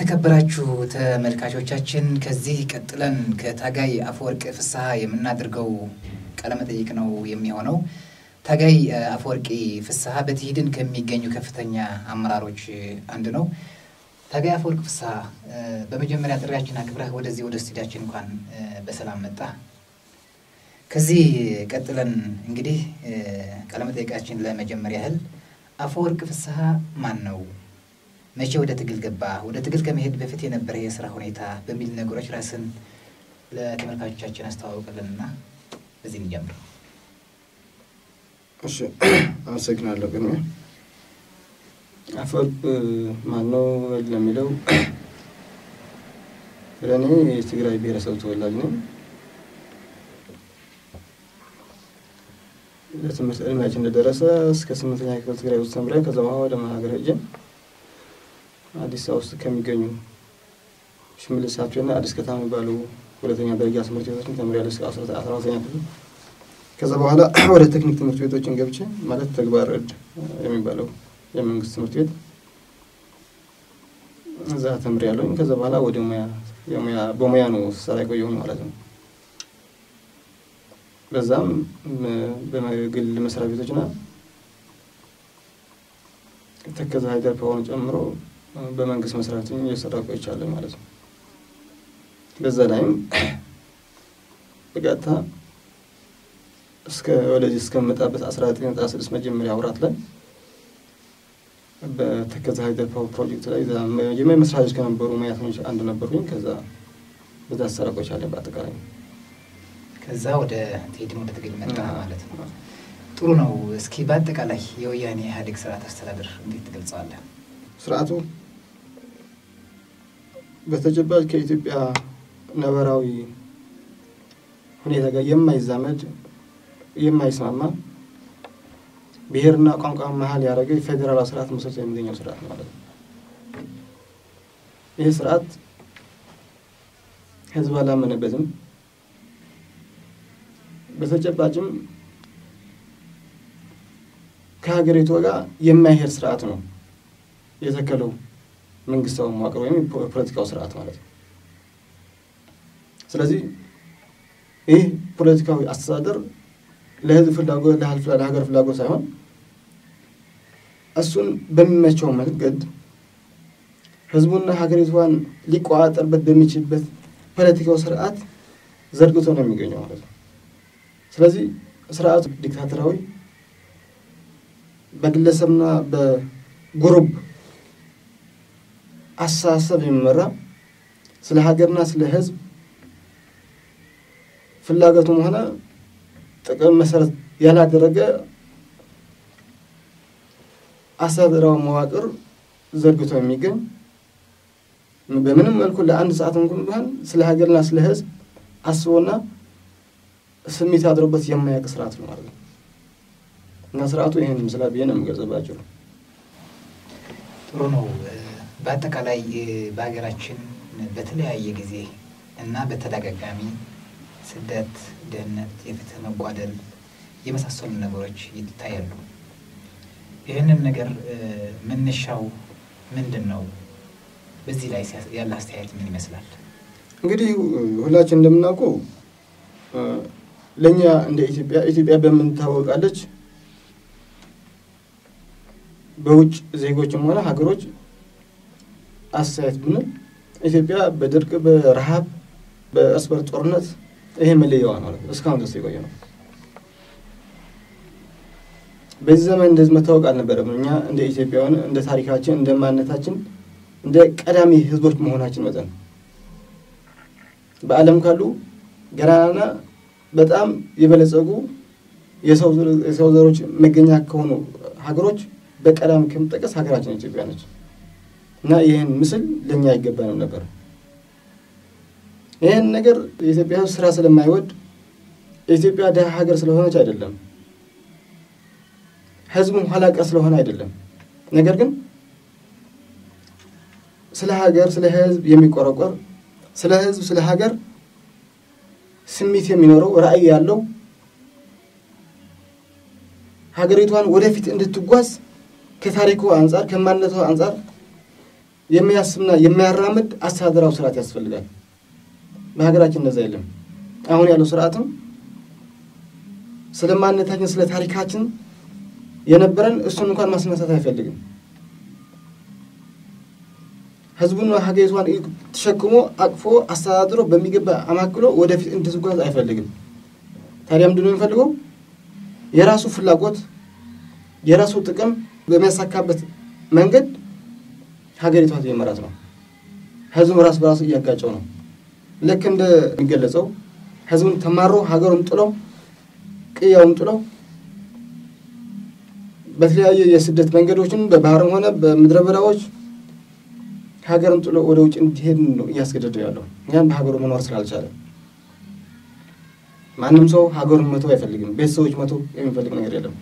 የተከበራችሁ ተመልካቾቻችን ከዚህ ቀጥለን ከታጋይ አፈወርቅ ፍስሐ የምናደርገው ቃለ መጠይቅ ነው የሚሆነው። ታጋይ አፈወርቅ ፍስሐ በትሂድን ከሚገኙ ከፍተኛ አመራሮች አንዱ ነው። ታጋይ አፈወርቅ ፍስሐ በመጀመሪያ ጥሪያችን አክብረህ ወደዚህ ወደ ስቱዲያችን እንኳን በሰላም መጣ። ከዚህ ቀጥለን እንግዲህ ቃለ መጠይቃችን ለመጀመሪያ ያህል አፈወርቅ ፍስሐ ማን ነው? መቼ ወደ ትግል ገባ? ወደ ትግል ከመሄድ በፊት የነበረ የሥራ ሁኔታ በሚል ነገሮች ራስን ለተመልካቾቻችን አስተዋውቅልንና በዚህ እንጀምር። እሺ አመሰግናለሁ። ግን አፈወርቅ ማን ነው ለሚለው ለኔ የትግራይ ብሔረሰብ ተወላጅ ነኝ። ለትምህርት ዕድሜያችን እንደደረሰ እስከ 8ኛ ክፍል ትግራይ ውስጥ ተምረን ከዛ በኋላ ወደ መሀገር ሄጄ አዲስ አበባ ውስጥ ከሚገኙ ሽምልስ አብቸና አዲስ ከተማ የሚባሉ ሁለተኛ ደረጃ ትምህርት ቤቶችን ተምሬያለሁ እስከ 12ኛ ክፍል። ከዛ በኋላ ወደ ቴክኒክ ትምህርት ቤቶችን ገብቼ ማለት ተግባር ዕድ የሚባለው የመንግስት ትምህርት ቤት እዛ ተምሬያለሁ። ከዛ በኋላ ወደ በሙያ ነው ስራ የቆየሁት ማለት ነው። በዛም በግል መስሪያ ቤቶችና ተከዛ ሀገር ከሆነ ጨምሮ በመንግስት መስሪያ ቤቶች እየሰራሁ ቆይቻለሁ ማለት ነው። በዛ ላይም በቀጥታ ወደዚህ እስከመጣበት 1996 መጀመሪያ ወራት ላይ በተከዛ ሀገር ፕሮጀክት ላይ የመጀመሪያ መስራቾች ከነበሩ ሙያተኞች አንዱ ነበርኩኝ። ከዛ በዛ ስራ ቆይቻለሁ በአጠቃላይ። ከዛ ወደ ትሂድን ወደ ትግል መጣ ማለት ነው። ጥሩ ነው። እስኪ በአጠቃላይ የወያኔ ኢህአዴግ ስርዓት አስተዳደር እንዴት ትገልጸዋለህ? ስርዓቱ በተጨባጭ ከኢትዮጵያ ነባራዊ ሁኔታ ጋር የማይዛመድ የማይስማማ ብሔርና ቋንቋ መሀል ያደረገ ፌደራል ስርዓት መስርቶ የሚገኘው ስርዓት ማለት ነው። ይህ ስርዓት ህዝብ አላመነበትም። በተጨባጭም ከሀገሪቱ ጋር የማይሄድ ስርዓት ነው የተከለው መንግስታዊ መዋቅር ወይም ፖለቲካው ስርዓት ማለት ነው። ስለዚህ ይህ ፖለቲካዊ አስተዳደር ለህዝብ ፍላጎት ለሀገር ፍላጎት ሳይሆን እሱን በሚመቸው መንገድ ህዝቡና ሀገሪቷን ሊቆጣጠርበት በሚችልበት ፖለቲካው ስርዓት ዘርግቶ ነው የሚገኘው ማለት ነው። ስለዚህ ስርዓቱ ዲክታተራዊ በግለሰብና በግሩፕ አሳሰብ የሚመራ ስለ ሀገርና ስለ ህዝብ ፍላጎቱም ሆነ ጥቅም መሰረት ያላደረገ አስተዳደራዊ መዋቅር ዘርግቶ የሚገኝ በምንም መልኩ ለአንድ ሰዓት እንኳን ቢሆን ስለ ሀገርና ስለ ህዝብ አስቦና ስሜት አድሮበት የማያውቅ ስርዓት ነው ማለት ነው። እና ስርዓቱ ይሄን ምስላ ቢሆንም ገጸባቸው ጥሩ ነው። በአጠቃላይ በሀገራችን በተለያየ ጊዜ እና በተደጋጋሚ ስደት፣ ድህነት፣ የፍትህ መጓደል የመሳሰሉ ነገሮች ይታያሉ። ይህንን ነገር መነሻው ምንድን ነው? በዚህ ላይ ያለ አስተያየት ምን ይመስላል? እንግዲህ ሁላችን እንደምናውቀው ለኛ እንደ ኢትዮጵያ በምን ታወቃለች? በውጭ ዜጎችም ሆነ ሀገሮች አስተያየት ብንል ኢትዮጵያ በድርቅ በረሃብ በእርስ በርስ ጦርነት ይሄ መለያዋ ማለት ነው። እስካሁን ድረስ የቆየ ነው። በዚህ ዘመን እንደዚህ መታወቅ አልነበረም። እኛ እንደ ኢትዮጵያውያን እንደ ታሪካችን እንደ ማንነታችን እንደ ቀዳሚ ህዝቦች መሆናችን መጠን በዓለም ካሉ ገናናና በጣም የበለጸጉ የሰው ዘሮች መገኛ ከሆኑ ሀገሮች በቀዳሚ ከምትጠቀስ ሀገራችን ኢትዮጵያ ነች። እና ይሄን ምስል ለኛ አይገባንም ነበር። ይሄን ነገር የኢትዮጵያ ስራ ስለማይወድ ኢትዮጵያ ደሃ ሀገር ስለሆነች አይደለም፣ ህዝቡም ኋላ ቀር ስለሆነ አይደለም። ነገር ግን ስለ ሀገር ስለ ህዝብ የሚቆረቆር ስለ ህዝብ ስለ ሀገር ስሜት የሚኖረው ራዕይ ያለው ሀገሪቷን ወደፊት እንድትጓዝ ከታሪኩ አንፃር ከማንነቷ አንፃር የሚያስብና የሚያራምድ አስተዳደራዊ ስርዓት ያስፈልጋል። በሀገራችን እንደዛ የለም። አሁን ያለው ስርዓትም ስለማንነታችን ስለ ታሪካችን የነበረን እሱን እንኳን ማስነሳት አይፈልግም። ህዝቡን ሀገሪቷን ተሸክሞ አቅፎ አስተዳድሮ በሚገባ አማክሎ ወደፊት እንድትጓዝ አይፈልግም። ታዲያ ምንድነው የሚፈልገው? የራሱ ፍላጎት የራሱ ጥቅም በሚያሳካበት መንገድ ሀገሪቷን እየመራት ነው። ህዝቡ ራስ በራሱ እያጋጨው ነው። ልክ እንደሚገለጸው ህዝቡን ተማሮ ሀገሩን ጥሎ ቅያውን ጥሎ በተለያየ የስደት መንገዶችን በባህርም ሆነ በምድረ በዳዎች ሀገሩን ጥሎ ወደ ውጭ እንዲሄድ ነው እያስገደደው ያለው። ያን በሀገሩ መኖር ስላልቻለ ማንም ሰው ሀገሩን መተው አይፈልግም። ቤተሰቦች መተው የሚፈልግ ነገር የለም።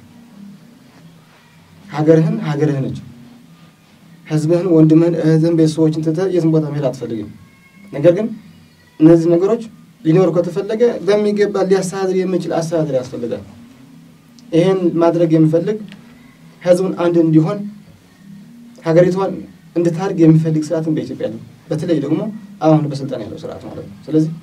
ሀገርህን እንጂ ህዝብህን፣ ወንድምህን፣ እህትህን፣ ቤተሰቦችን ትተህ የትም ቦታ መሄድ አትፈልግም። ነገር ግን እነዚህ ነገሮች ሊኖር ከተፈለገ በሚገባ ሊያስተዳድር የሚችል አስተዳደር ያስፈልጋል። ይሄን ማድረግ የሚፈልግ ህዝቡን አንድ እንዲሆን ሀገሪቷን እንድታድግ የሚፈልግ ስርዓትን በኢትዮጵያ ነው። በተለይ ደግሞ አሁን በስልጣን ያለው ስርዓት ማለት ነው። ስለዚህ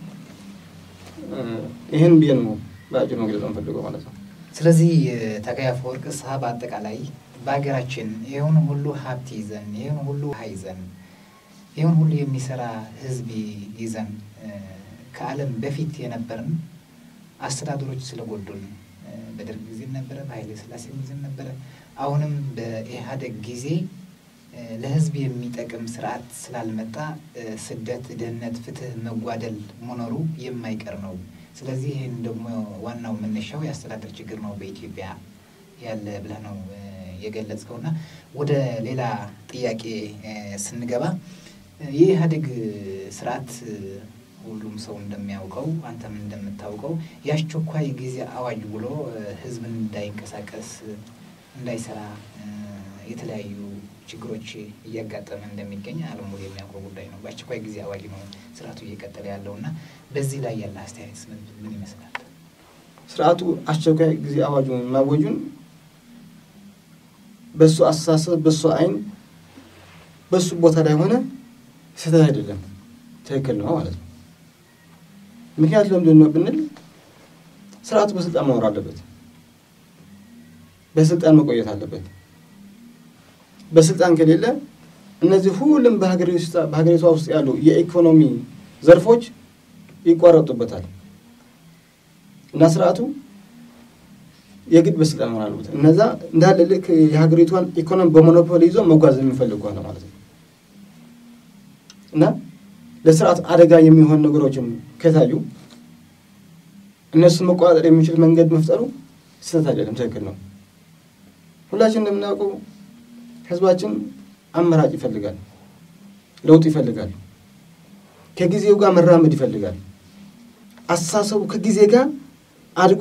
ይሄን ቢሆን ነው ባጭሩ መግለጽ እንፈልገው ማለት ነው። ስለዚህ ታጋይ አፈወርቅ ፍስሐ በአጠቃላይ በሀገራችን ይሄን ሁሉ ሀብት ይዘን ይሄን ሁሉ ሀይዘን ይሄን ሁሉ የሚሰራ ህዝብ ይዘን ከዓለም በፊት የነበርን አስተዳደሮች ስለጎዱን በደርግ ጊዜ ነበረ፣ በኃይለ ሥላሴ ጊዜ ነበረ፣ አሁንም በኢህአዴግ ጊዜ ለህዝብ የሚጠቅም ስርዓት ስላልመጣ ስደት፣ ድህነት፣ ፍትህ መጓደል መኖሩ የማይቀር ነው። ስለዚህ ይሄን ደግሞ ዋናው መነሻው የአስተዳደር ችግር ነው በኢትዮጵያ ያለ ብለህ ነው የገለጽከውና ወደ ሌላ ጥያቄ ስንገባ የኢህአዴግ ስርዓት ሁሉም ሰው እንደሚያውቀው አንተም እንደምታውቀው ያስቸኳይ ጊዜ አዋጅ ብሎ ህዝብን እንዳይንቀሳቀስ እንዳይሰራ የተለያዩ ችግሮች እያጋጠመ እንደሚገኝ ዓለም ሁሉ የሚያውቀው ጉዳይ ነው። በአስቸኳይ ጊዜ አዋጅ ነው ስርዓቱ እየቀጠለ ያለውና በዚህ ላይ ያለ አስተያየት ምን ይመስላል? ስርዓቱ አስቸኳይ ጊዜ አዋጁን ማወጁን በሱ አስተሳሰብ በሱ አይን በሱ ቦታ ላይ ሆነ ስህተት አይደለም፣ ትክክል ነው ማለት ነው። ምክንያቱም ለምንድን ነው ብንል ስርዓቱ በስልጣን መኖር አለበት፣ በስልጣን መቆየት አለበት። በስልጣን ከሌለ እነዚህ ሁሉም በሀገሪቷ ውስጥ ያሉ የኢኮኖሚ ዘርፎች ይቋረጡበታል እና ስርዓቱ የግድ በስልጣን መሆን አለበት። እነዛ እንዳለ ልክ የሀገሪቷን ኢኮኖሚ በሞኖፖሊ ይዞ መጓዝ የሚፈልግ ሆነ ማለት ነው እና ለስርዓት አደጋ የሚሆን ነገሮችን ከታዩ እነሱ መቋጠር የሚችል መንገድ መፍጠሩ ስህተት አይደለም፣ ትክክል ነው። ሁላችን እንደምናውቀው ህዝባችን አመራጭ ይፈልጋል፣ ለውጥ ይፈልጋል፣ ከጊዜው ጋር መራመድ ይፈልጋል። አስተሳሰቡ ከጊዜ ጋር አድጎ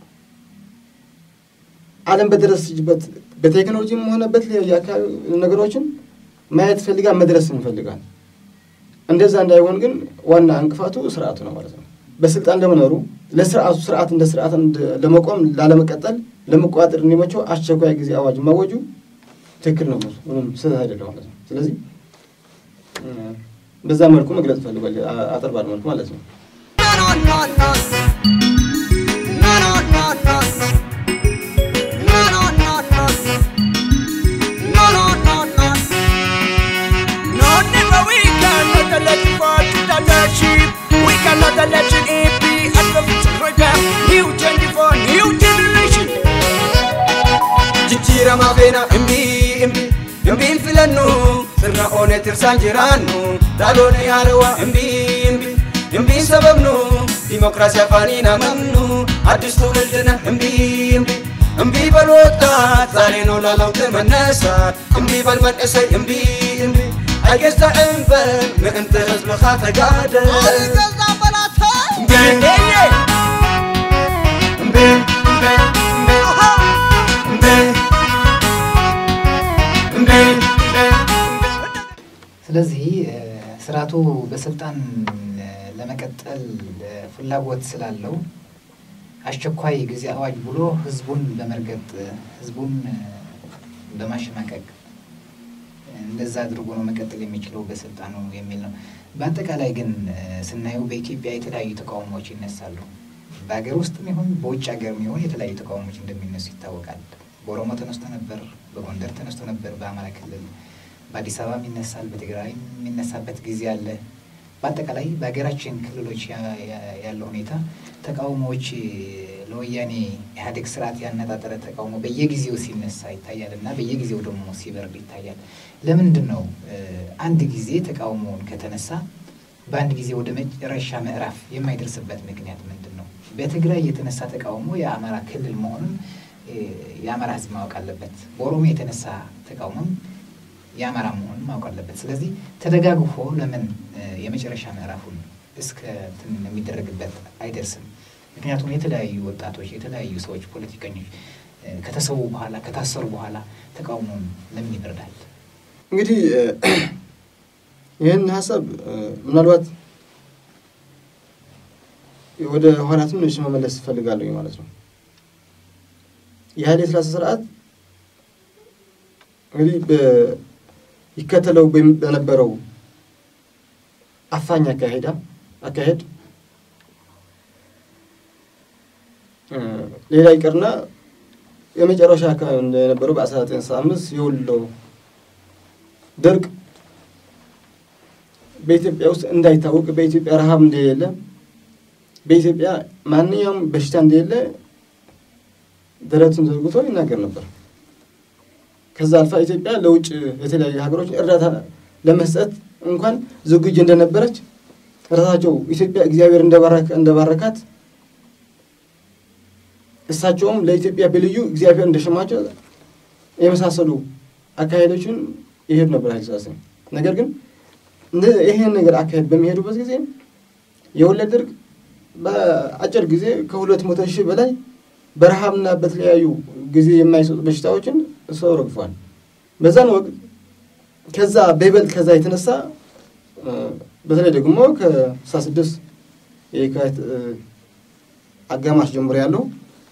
ዓለም በደረሰችበት በቴክኖሎጂም ሆነ በተለያዩ ነገሮችን ማየት ይፈልጋል፣ መድረስን ይፈልጋል። እንደዛ እንዳይሆን ግን ዋና እንቅፋቱ ስርዓቱ ነው ማለት ነው። በስልጣን ለመኖሩ ለስርዓቱ ስርዓት እንደ ስርዓት ለመቆም ላለመቀጠል ለመቋጠር እንዲመቸው አስቸኳይ ጊዜ አዋጅ ማወጁ ትክክል ነው፣ ምንም ስህተት አይደለም ማለት ነው። ስለዚህ በዛ መልኩ መግለጽ ፈልጓል፣ አጠር ባለ መልኩ ማለት ነው። We cannot let it be at the future. New 24, new generation. Jijira mavena imbi filanu. Sirna one tirsanjiranu. Dalone harwa imbi sababnu. Demokrasi fanina mamnu. Adistu wildna imbi balota. Zarino la laute manasa. Imbi balman esay imbi. I guess the ember me ente hizb khata gade algaza balata ስለዚህ ስርዓቱ በስልጣን ለመቀጠል ፍላጎት ስላለው አስቸኳይ ጊዜ አዋጅ ብሎ ህዝቡን በመርገጥ ህዝቡን በማሸማቀቅ እንደዛ አድርጎ ነው መቀጠል የሚችለው በስልጣኑ የሚል ነው። በአጠቃላይ ግን ስናየው በኢትዮጵያ የተለያዩ ተቃውሞዎች ይነሳሉ። በአገር ውስጥም ይሁን በውጭ ሀገርም ይሁን የተለያዩ ተቃውሞዎች እንደሚነሱ ይታወቃል። በኦሮሞ ተነስቶ ነበር፣ በጎንደር ተነስቶ ነበር፣ በአማራ ክልል በአዲስ አበባም ይነሳል፣ በትግራይ የሚነሳበት ጊዜ አለ። በአጠቃላይ በሀገራችን ክልሎች ያለው ሁኔታ ተቃውሞዎች ለወያኔ ኢህአዴግ ስርዓት ያነጣጠረ ተቃውሞ በየጊዜው ሲነሳ ይታያል እና በየጊዜው ደግሞ ሲበርድ ይታያል። ለምንድን ነው አንድ ጊዜ ተቃውሞውን ከተነሳ በአንድ ጊዜ ወደ መጨረሻ ምዕራፍ የማይደርስበት ምክንያት ምንድን ነው? በትግራይ የተነሳ ተቃውሞ የአማራ ክልል መሆኑን የአማራ ሕዝብ ማወቅ አለበት። በኦሮሚያ የተነሳ ተቃውሞም የአማራ መሆኑን ማወቅ አለበት። ስለዚህ ተደጋግፎ ለምን የመጨረሻ ምዕራፉን እስከ የሚደረግበት አይደርስም? ምክንያቱም የተለያዩ ወጣቶች፣ የተለያዩ ሰዎች፣ ፖለቲከኞች ከተሰዉ በኋላ ከታሰሩ በኋላ ተቃውሞውን ለምን ይበርዳል? እንግዲህ ይህን ሀሳብ ምናልባት ወደ ኋላ ትንሽ መመለስ እፈልጋለሁ ማለት ነው። የኃይለ ሥላሴ ስርዓት እንግዲህ ይከተለው በነበረው አፋኝ አካሄድ ሌላ ይቀርና የመጨረሻ አካባቢ እንደነበረው በ1995 የወሎ ድርቅ በኢትዮጵያ ውስጥ እንዳይታወቅ፣ በኢትዮጵያ ረሃብ እንደሌለ፣ በኢትዮጵያ ማንኛውም በሽታ እንደሌለ ደረቱን ዘርግቶ ይናገር ነበር። ከዛ አልፋ ኢትዮጵያ ለውጭ የተለያዩ ሀገሮች እርዳታ ለመስጠት እንኳን ዝግጁ እንደነበረች ራሳቸው ኢትዮጵያ እግዚአብሔር እንደባረካት እሳቸውም ለኢትዮጵያ በልዩ እግዚአብሔር እንደሸማቸው የመሳሰሉ አካሄዶችን ይሄድ ነበር ኃይለ ሥላሴ። ነገር ግን ይሄን ነገር አካሄድ በሚሄዱበት ጊዜ የወሎ ድርቅ በአጭር ጊዜ ከ200,000 በላይ በረሃብና በተለያዩ ጊዜ የማይሰጡ በሽታዎችን ሰው ረግፏል። በዛን ወቅት ከዛ በይበልጥ ከዛ የተነሳ በተለይ ደግሞ ከ16 የካቲት አጋማሽ ጀምሮ ያለው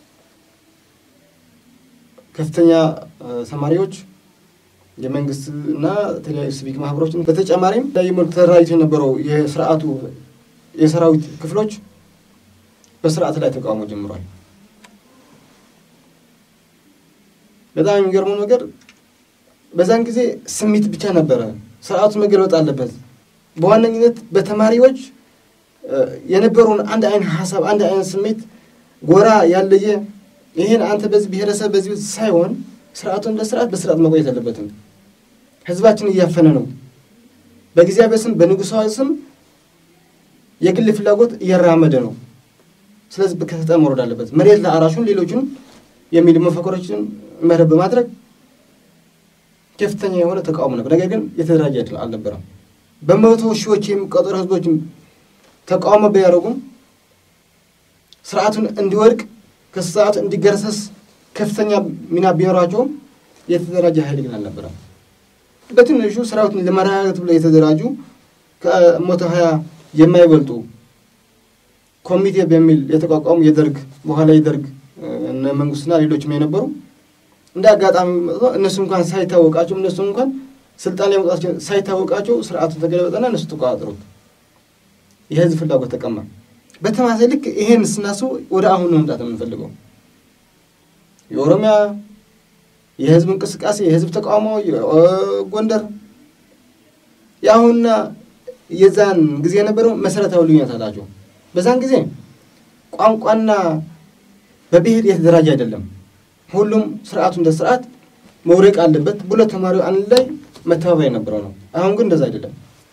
ከፍተኛ ተማሪዎች የመንግስትና የተለያዩ ሲቪክ ማህበሮችን በተጨማሪም ለይመልክ ተራይቶ የነበረው የሰራዊት ክፍሎች በስርዓት ላይ ተቃውሞ ጀምሯል። በጣም የሚገርመው ነገር በዛን ጊዜ ስሜት ብቻ ነበረ። ስርዓቱ መገልበጥ አለበት። በዋነኝነት በተማሪዎች የነበረውን አንድ አይነት ሐሳብ፣ አንድ አይነት ስሜት ጎራ ያለየ ይሄን አንተ በዚህ ብሔረሰብ በዚህ ሳይሆን ስርዓቱን ለስርዓት በስርዓት መቆየት አለበትም። ህዝባችን እያፈነ ነው። በእግዚአብሔር ስም በንጉሳዊ ስም የግል ፍላጎት እያራመደ ነው። ስለዚህ በከተማ መውረድ አለበት። መሬት ለአራሹን ሌሎችን የሚል መፈክሮችን መረብ በማድረግ ከፍተኛ የሆነ ተቃውሞ ነበር። ነገር ግን የተደራጀ አልነበረም። በመቶ ሺዎች የሚቆጠሩ ህዝቦች ተቃውሞ ቢያደርጉም ስርዓቱን እንዲወድቅ ከስርዓቱ እንዲገረሰስ ከፍተኛ ሚና ቢኖራቸውም የተደራጀ ኃይል ግን አልነበረም። በትንሹ ስርዓቱን ለማረጋጋት ብለው የተደራጁ ከ120 የማይበልጡ ኮሚቴ በሚል የተቋቋሙ በኋላ የደርግ እነ መንግስትና ሌሎችም የነበሩ እንደ አጋጣሚ እነሱ እንኳን ሳይታወቃቸው እነሱ እንኳን ስልጣን ላይ መውጣታቸው ሳይታወቃቸው ስርዓቱን ተገለበጠና እነሱ ተቋጥሩት የህዝብ ፍላጎት ተቀማ። በተማሳይ ልክ ይሄን ስናስበው ወደ አሁን ነው መምጣት የምንፈልገው። የኦሮሚያ የህዝብ እንቅስቃሴ የህዝብ ተቃውሞ ጎንደር ያሁንና የዛን ጊዜ የነበረው መሰረታዊ ልዩነት አላቸው። በዛን ጊዜ ቋንቋና በብሔር የተደራጀ አይደለም። ሁሉም ስርዓቱ እንደ ስርዓት መውረቅ አለበት ብሎ ተማሪው አንድ ላይ መተባበር የነበረው ነው። አሁን ግን እንደዛ አይደለም።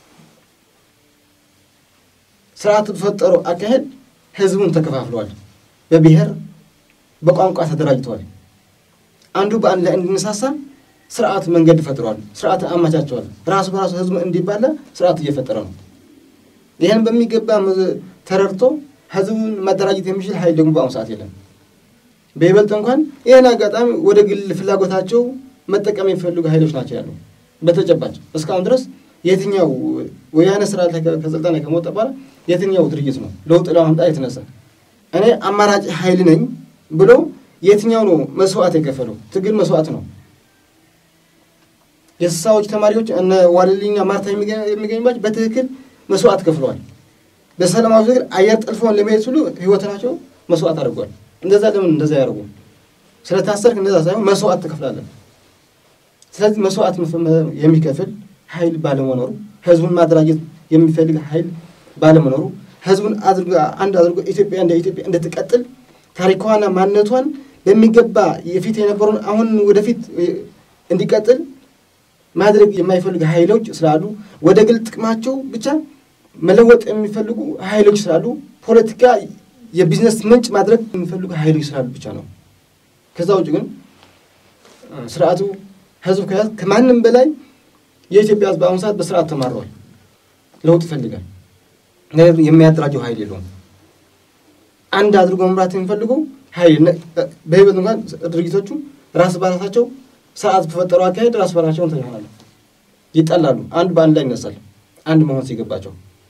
ስርዓቱ ተፈጠረው አካሄድ ህዝቡን ተከፋፍሏል። በብሔር በቋንቋ ተደራጅቷል። አንዱ በአንድ ላይ እንዲነሳሳ ስርዓት መንገድ ፈጥሯል። ስርዓት አማቻቸዋል። ራሱ በራሱ ህዝቡ እንዲባላ ስርዓት እየፈጠረ ነው። ይሄን በሚገባ ተረድቶ ህዝቡን ማደራጀት የሚችል ኃይል ደግሞ በአሁኑ ሰዓት የለም። በይበልጥ እንኳን ይሄን አጋጣሚ ወደ ግል ፍላጎታቸው መጠቀም የሚፈልጉ ኃይሎች ናቸው ያሉ። በተጨባጭ እስካሁን ድረስ የትኛው ወያኔ ስርዓት ከስልጣን ላይ ከመውጣ በኋላ የትኛው ድርጅት ነው ለውጥ ለማምጣት የተነሳ እኔ አማራጭ ኃይል ነኝ ብሎ የትኛው ነው መስዋዕት የከፈለው? ትግል መስዋዕት ነው። የሳዎች ተማሪዎች እነ ዋልልኛ ማርታ የሚገኙባቸው በትክክል መስዋዕት ከፍለዋል። በሰላማዊ ትግል አየር ጠልፈውን ለመሄድ ሲሉ ህይወታቸው መስዋዕት አድርጓል። እንደዛ ለምን እንደዛ ያደርጉ? ስለታሰርክ እንደዛ ሳይሆን መስዋዕት ትከፍላለህ። ስለዚህ መስዋዕት የሚከፍል ኃይል ባለመኖሩ ህዝቡን ማደራጀት የሚፈልግ ኃይል ባለመኖሩ ህዝቡን አንድ አድርጎ ኢትዮጵያ እንድትቀጥል ታሪኳና ማንነቷን በሚገባ የፊት የነበረውን አሁን ወደፊት እንዲቀጥል ማድረግ የማይፈልግ ኃይሎች ስላሉ ወደ ግል ጥቅማቸው ብቻ መለወጥ የሚፈልጉ ኃይሎች ስላሉ ፖለቲካ የቢዝነስ ምንጭ ማድረግ የሚፈልጉ ኃይሎች ስላሉ ብቻ ነው። ከዛ ውጭ ግን ስርዓቱ ህዝብ ከማንም በላይ የኢትዮጵያ ህዝብ በአሁኑ ሰዓት በስርዓት ተማሯል። ለውጥ ይፈልጋል። ነገር የሚያደራጀው ኃይል የለውም። አንድ አድርጎ መምራት የሚፈልጉ ኃይል በህይወት እንኳን ድርጊቶቹ ራስ በራሳቸው ስርዓት በፈጠሩ አካሄድ ራስ በራሳቸውን ተያያሉ፣ ይጣላሉ። አንድ በአንድ ላይ ይነሳል። አንድ መሆን ሲገባቸው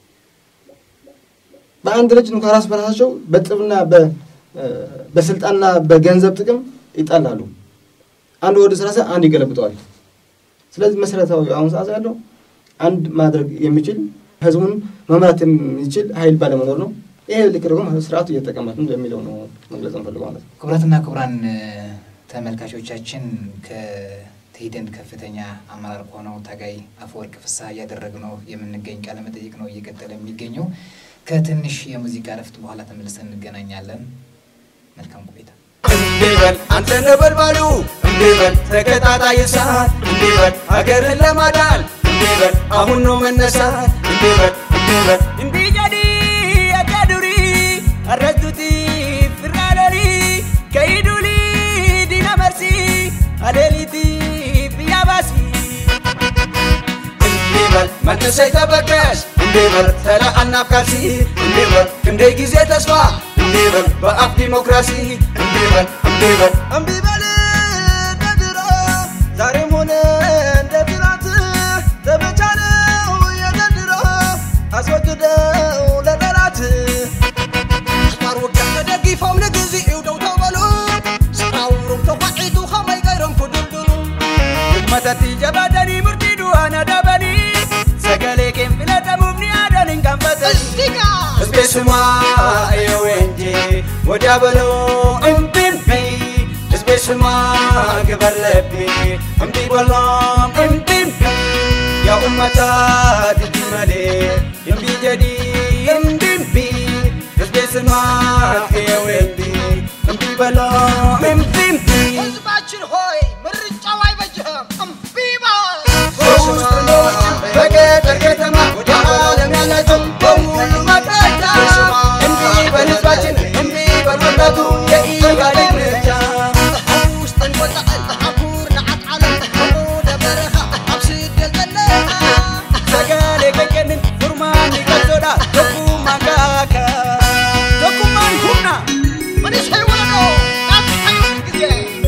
በአንድ ልጅ እንኳን ራስ በራሳቸው በጥብና በስልጣንና በገንዘብ ጥቅም ይጣላሉ። አንድ ወደ ስራሰ አንድ ይገለብጠዋል። ስለዚህ መሰረታዊ አሁን ሰዓት ያለው አንድ ማድረግ የሚችል ህዝቡን መምራት የሚችል ኃይል ባለመኖር ነው። ይሄ ልክረው ስርዓቱ እየተጠቀመበት እንደሚለው ነው መግለጽ እንፈልገው ማለት ነው። ክቡራትና ክቡራን ተመልካቾቻችን ከትሂድን ከፍተኛ አመራር ሆነው ታጋይ አፈወርቅ ፍስሐ ያደረግነው የምንገኝ ቃለ መጠይቅ ነው እየቀጠለ የሚገኘው። ከትንሽ የሙዚቃ ረፍት በኋላ ተመልሰን እንገናኛለን። መልካም ቆይታ። እንዲበል አንተ ነበልባሉ እንዲበል ተከታታይ እሳት እንዲበል ሀገርን ለማዳን እንዲበል አሁን ነው መነሳት እንዲበል እንዲጀዲ አካዱሪ አረቱቲ ፍራለሪ ከይዱሊ ዲና መርሲ አሌሊቲ ቢያባሲ እንዲበል መነሳይ ተበቀሽ እንዲበል ተላ አናካሲ እንዲበል እንደ ጊዜ ተስፋ እንዲበል በአፍ ዲሞክራሲ እንዲበል እንዲበል ደድሮ ዛሬም ሆነ እንደ ትናንት ተመቻለው የዘንድሮ አስወግደው ለጠላት አስማር ወጋ ተደጊፈው ለጊዜው ደው ተበሉ ስራውሩም ተቋዒቱ ኸመይ ገይሮም ኩድልድሉ መተቲ ጀባደኒ ምርቲዱ አናዳበኒ ሰገሌ ኬም ብለደሙብኒ አደንን ቀንፈተሽ እስቤስማ ኤወንጂ ወዲያበሎ እምቢምቢ እስቤስማ ግበለቢ እምቢ በሎም እምቢምቢ ያ ኡመታ ድድመሌ እምቢ ጀዲ እምቢምቢ እስቤስማ ኤወንጂ እምቢ በሎም እምቢምቢ ህዝባችን ሆይ ምርጫው አይበጅህም እምቢ በል በገጠር ከተማ ወደ ዓለም ያላቸው በሙሉ ማጥቃት እምቢ በህዝባችን እምቢ በወጣቱ የኢጋዴግ ምርጫ ውስጥ እንወጣል አኩር ነዓት ዓለም ወደ በረኻ ኣብ ስደት ዘለና ሰገሌ ከቀንን ፉርማን ይቀዞዳ ደኩማን ጋካ ደኩማን ሁና ምንስ ይወለዶ ናትካዩ ጊዜ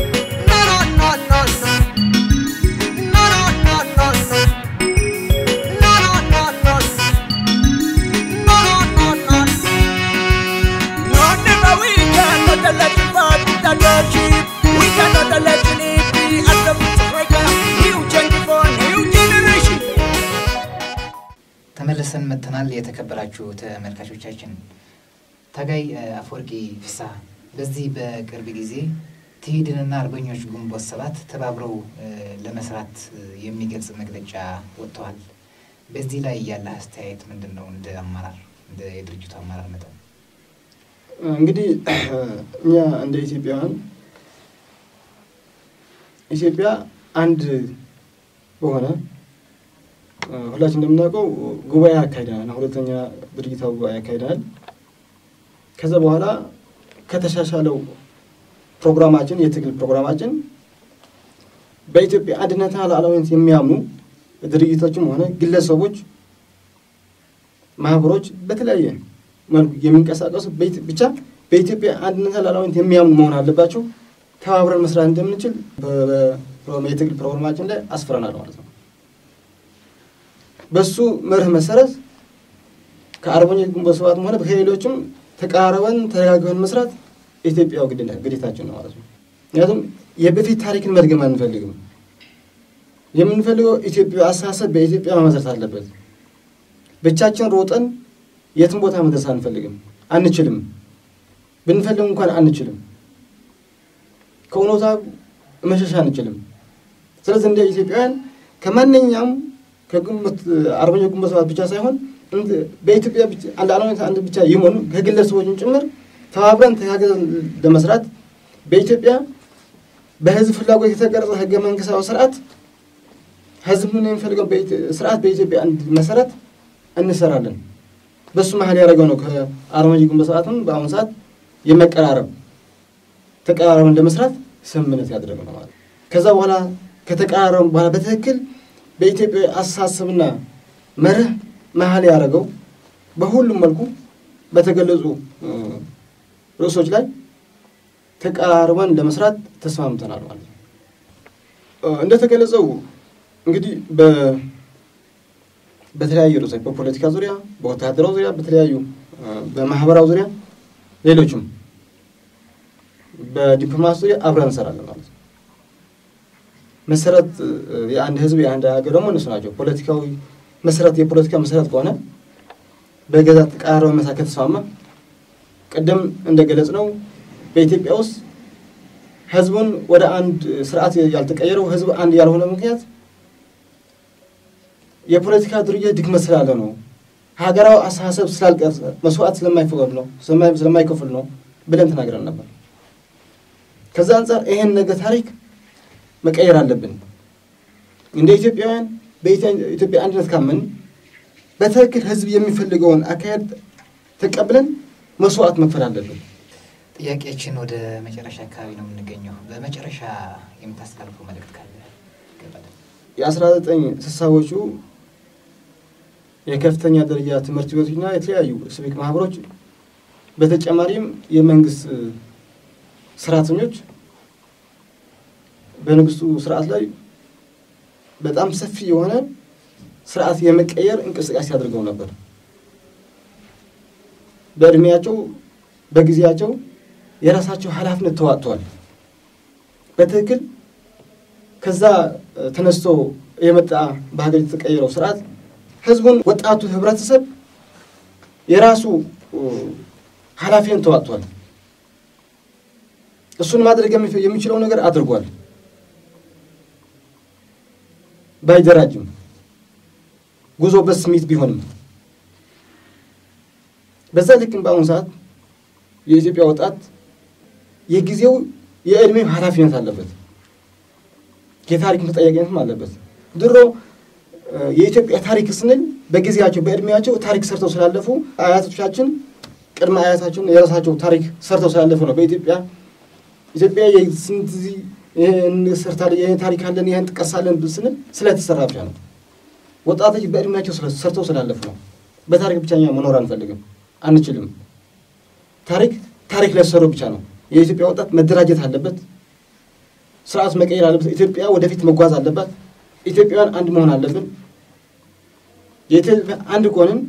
ተመልሰን መተናል። የተከበራችሁ ተመልካቾቻችን ታጋይ አፈወርቅ ፍስሐ በዚህ በቅርብ ጊዜ ትሂድንና አርበኞች ግንቦት ሰባት ተባብረው ለመስራት የሚገልጽ መግለጫ ወጥተዋል። በዚህ ላይ ያለ አስተያየት ምንድነው? እንደ አመራር እንደ የድርጅቱ አመራር መጣ እንግዲህ እኛ እንደ ኢትዮጵያ አንድ በሆነ ሁላችን እንደምናውቀው ጉባኤ አካሂደናል። ሁለተኛ ድርጅታዊ ጉባኤ አካሂደናል። ከዛ በኋላ ከተሻሻለው ፕሮግራማችን የትግል ፕሮግራማችን በኢትዮጵያ አንድነትና ሉዓላዊነት የሚያምኑ ድርጅቶችም ሆነ ግለሰቦች ማህበሮች በተለያየ መልኩ የሚንቀሳቀሱ ብቻ በኢትዮጵያ አንድነትና ሉዓላዊነት የሚያምኑ መሆን አለባቸው። ተባብረን መስራት እንደምንችል የትግል ፕሮግራማችን ላይ አስፈረናል ማለት ነው። በሱ መርህ መሰረት ከአርበኞች ግንቦት ሰባት ሆነ በሌሎችም ተቃራረበን ተረጋግተን መስራት ኢትዮጵያው ግዴታችን ነው ማለት ነው። ምክንያቱም የበፊት ታሪክን መድገም አንፈልግም። የምንፈልገው ኢትዮጵያ አሳሰብ በኢትዮጵያ መመስረት አለበት። ብቻችን ሮጠን የትም ቦታ መድረስ አንችልም። ብንፈልግ እንኳን አንችልም። ከእውነታ መሸሽ አንችልም። ስለዚህ እንደ ኢትዮጵያውያን ከማንኛውም ከግንቦት አርበኞች ግንቦት ሰባት ብቻ ሳይሆን በኢትዮጵያ ብቻ አንድ ብቻ ይሞን ከግለሰቦችም ጭምር ተባብረን ተጋግዘን ለመስራት በኢትዮጵያ በህዝብ ፍላጎት የተቀረጸ ህገ መንግስታዊ ስርዓት ህዝቡን የሚፈልገው ስርዓት በኢትዮጵያ አንድ መሰረት እንሰራለን። በሱ መሀል ያደረገው ነው ከአርበኞች ግንቦት ሰባትም በአሁኑ ሰዓት ተቀራረብን ለመስራት ስምምነት ያደረገው ነው ማለት። ከዛ በኋላ ከተቀራረብን በኋላ በትክክል በኢትዮጵያ አሳሰብና መርህ መሀል ያደረገው በሁሉም መልኩ በተገለጹ ርዕሶች ላይ ተቀራርበን ለመስራት ተስማምተናል ማለት ነው። እንደተገለጸው እንግዲህ በተለያዩ ርዕሶች በፖለቲካ ዙሪያ፣ በወታደራዊ ዙሪያ፣ በተለያዩ በማህበራዊ ዙሪያ ሌሎችም በዲፕሎማሲ ዙሪያ አብረን እንሰራለን ማለት ነው። መሰረት የአንድ ህዝብ የአንድ ሀገር ደግሞ እነሱ ናቸው። ፖለቲካዊ መሰረት የፖለቲካ መሰረት ከሆነ በገዛ ተቃራኒ መሳከት ተስማማ ቀደም እንደገለጽ ነው በኢትዮጵያ ውስጥ ህዝቡን ወደ አንድ ስርዓት ያልተቀየረው ህዝብ አንድ ያልሆነ ምክንያት የፖለቲካ ድርጅት ድክመት ስላለ ነው። ሀገራዊ አስተሳሰብ ስላልቀረጸ መስዋዕት ስለማይከፍል ነው ብለን ተናግረን ነበር። ከዛ አንፃር ይሄን ነገር ታሪክ መቀየር አለብን። እንደ ኢትዮጵያውያን በኢትዮጵያ አንድነት ካመን በትክክል ህዝብ የሚፈልገውን አካሄድ ተቀብለን መስዋዕት መክፈል አለብን። ጥያቄያችን ወደ መጨረሻ አካባቢ ነው የምንገኘው። በመጨረሻ የምታስተላልፈው መልእክት ካለ ገባለን። የ1960ዎቹ የከፍተኛ ደረጃ ትምህርት ቤቶችና የተለያዩ ሲቪክ ማህበሮች በተጨማሪም የመንግስት ስርዓተኞች በንጉሱ ስርዓት ላይ በጣም ሰፊ የሆነ ስርዓት የመቀየር እንቅስቃሴ አድርገው ነበር። በእድሜያቸው በጊዜያቸው የራሳቸው ኃላፊነት ተዋጥተዋል። በትክክል ከዛ ተነስቶ የመጣ በሀገር የተቀየረው ስርዓት ህዝቡን ወጣቱ ህብረተሰብ የራሱ ኃላፊነት ተዋጥቷል። እሱን ማድረግ የሚችለው ነገር አድርጓል። ባይደራጅም ጉዞ በስሜት ቢሆንም በዛ ልክም በአሁኑ ሰዓት የኢትዮጵያ ወጣት የጊዜው የእድሜው ኃላፊነት አለበት። የታሪክ ተጠያቂነትም አለበት። ድሮ የኢትዮጵያ ታሪክ ስንል በጊዜያቸው በእድሜያቸው ታሪክ ሰርተው ስላለፉ አያቶቻችን ቅድመ አያታችን የራሳቸው ታሪክ ሰርተው ስላለፉ ነው በኢትዮጵያ የስንት ይሄን ሰርታለች ይሄን ታሪክ አለን ይሄን ተቀሳለን ብስንል ስለተሰራ ብቻ ነው። ወጣቶች በእድሜያቸው ሰርተው ስላለፉ ነው። በታሪክ ብቻኛ መኖር አንችልም። ታሪክ ለሰሩ ብቻ ነው። የኢትዮጵያ ወጣት መደራጀት አለበት። ስርዓት መቀየር አለበት። ኢትዮጵያ ወደፊት መጓዝ አለባት። ኢትዮጵያውያን አንድ መሆን አለብን። የኢትዮጵያ አንድ ቆንን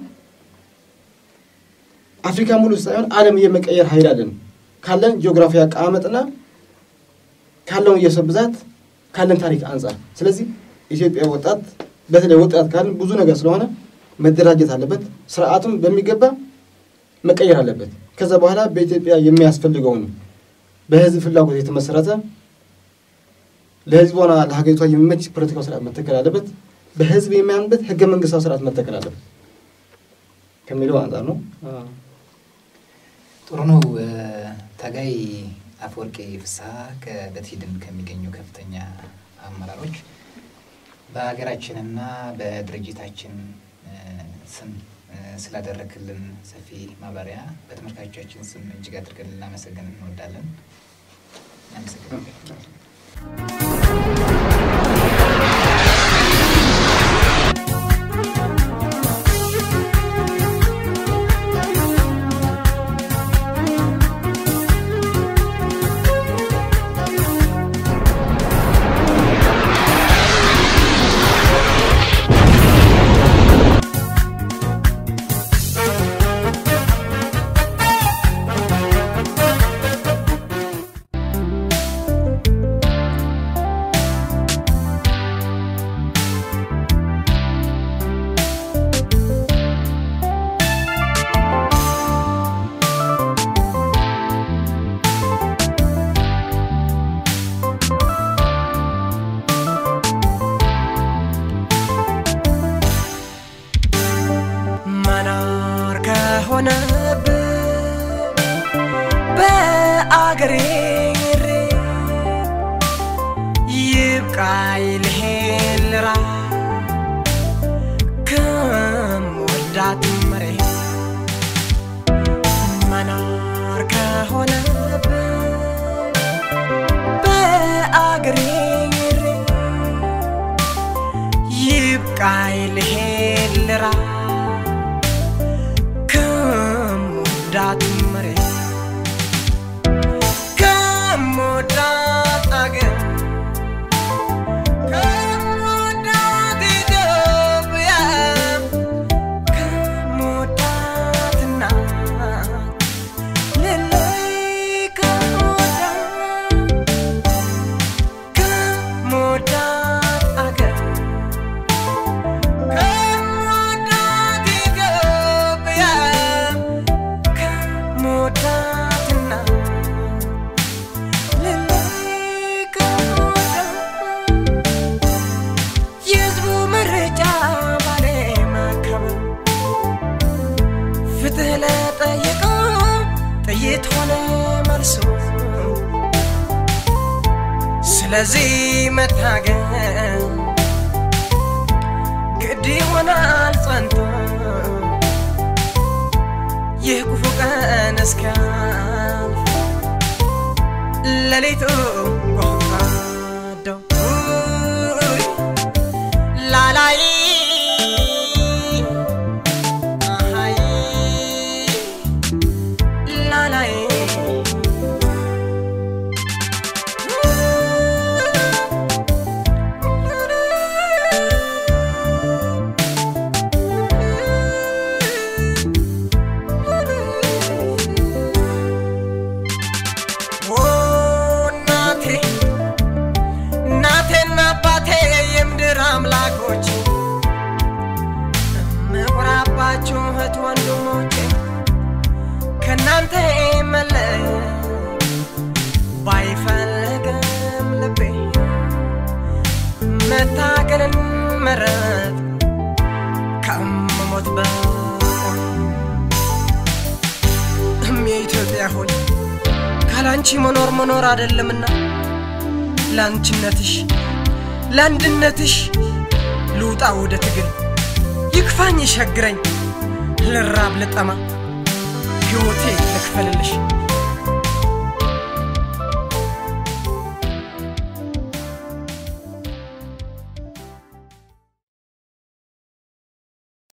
አፍሪካ ሙሉ ሳይሆን ዓለም የመቀየር ኃይል አለን። ካለን ጂኦግራፊያ አቀማመጥና ካለው የሰው ብዛት ካለን ታሪክ አንፃር ስለዚህ ኢትዮጵያ ወጣት በተለይ ወጣት ካለን ብዙ ነገር ስለሆነ መደራጀት አለበት። ስርዓቱን በሚገባ መቀየር አለበት። ከዛ በኋላ በኢትዮጵያ የሚያስፈልገውን በህዝብ ፍላጎት የተመሰረተ ለህዝቡና ለሀገሪቷ የሚመች ፖለቲካዊ ስርዓት መተከል አለበት። በህዝብ የሚያምንበት ህገ መንግስታዊ ስርዓት መተከል አለበት ከሚለው አንፃር ነው። ጥሩ ነው። ታጋይ አፈወርቂ ፍስሐ በትሂድን ከሚገኙ ከፍተኛ አመራሮች በሀገራችንና በድርጅታችን ስም ስላደረክልን ሰፊ ማብራሪያ በተመልካቾቻችን ስም እጅግ አድርገን ልናመሰግን እንወዳለን። በአገሬ ይብቃይ ልሄልራ ከምወዳት መሬት መኖር ከሆነብኝ በአገሬ ይብቃይ ልሄልራ ከምወዳት መሬት ከምወዳት አገር ከምወዳት ኢትዮጵያ ከምወዳት እናት ልለይ ከምወዳት አገር ከምወዳት ኢትዮጵያ ከምወዳት እናት የሕዝቡ ምርጫ ባሌ መከበር ፍትህ ለጠየቀው ጥይት ሆነ መልሱ ስለዚህ መታገል ግድ ይሆናል ጸንቶ ይህ ክፉ ቀን እስኪያልፍ ሌሊቱ ጎራዴው ላላይ አሃይ ላላይ እናቴና አባቴ የምድር አምላኮች ምኩራባችሁ እህት ወንድሞቼ ከእናንተ መለየት ባይፈልግም ልቤ መታገልን መረጥ ከመሞት የኢትዮጵያ ሆይ ካላንቺ መኖር አይደለምና ላንቺነትሽ ለአንድነትሽ ልውጣ ወደ ትግል ይክፋኝ ይሸግረኝ ልራብ ልጠማ ሕይወቴ ልክፈልልሽ